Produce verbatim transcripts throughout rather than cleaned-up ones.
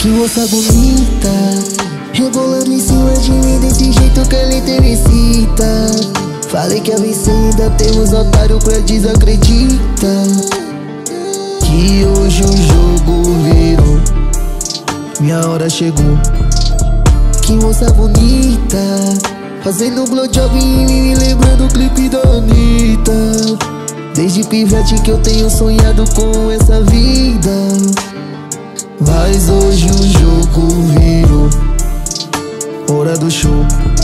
Que moça bonita, rebolando em cima de mim desse jeito que ela intercita. Falei que a vencer, ainda temos otário pra desacredita. Que hoje o jogo virou, minha hora chegou. Que moça bonita, fazendo blowjob em mim, me lembrando o clipe da Anitta. Desde pivete que eu tenho sonhado com essa vida, mas hoje o jogo virou, hora do show.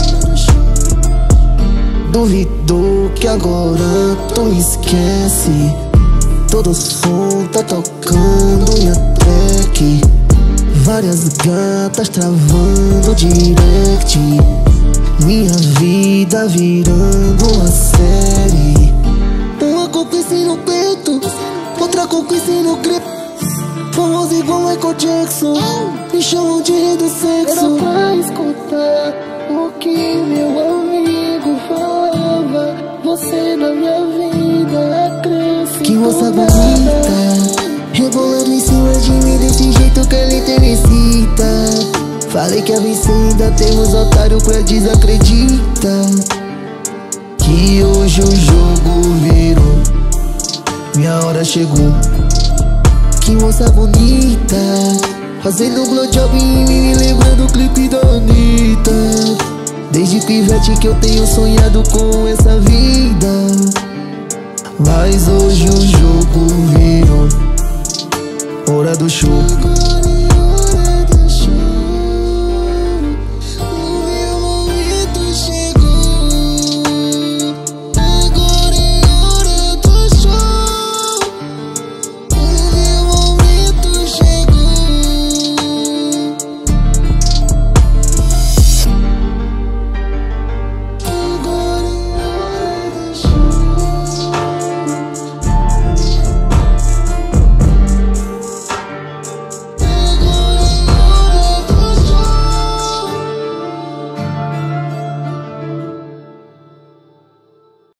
Duvido que agora tu esquece, todo som tá tocando e até que várias gatas travando direct. Minha vida virando uma série, uma conquista no peito, outra conquista no crepe. Famoso igual Michael Jackson, me chamam de rei do sexo. Era pra escutar o que meu amigo falava, você na minha vida acrescentou. Que moça bonita, rebolando em cima de mim desse jeito que ela intercita. Falei que a vencer, ainda temos otário pra desacredita. Que hoje o jogo virou, minha hora chegou. Que moça bonita, fazendo blowjob em mim, me lembrando o clipe da Anitta. Desde pivete que eu tenho sonhado com essa vida, mas hoje o jogo virou, hora do show.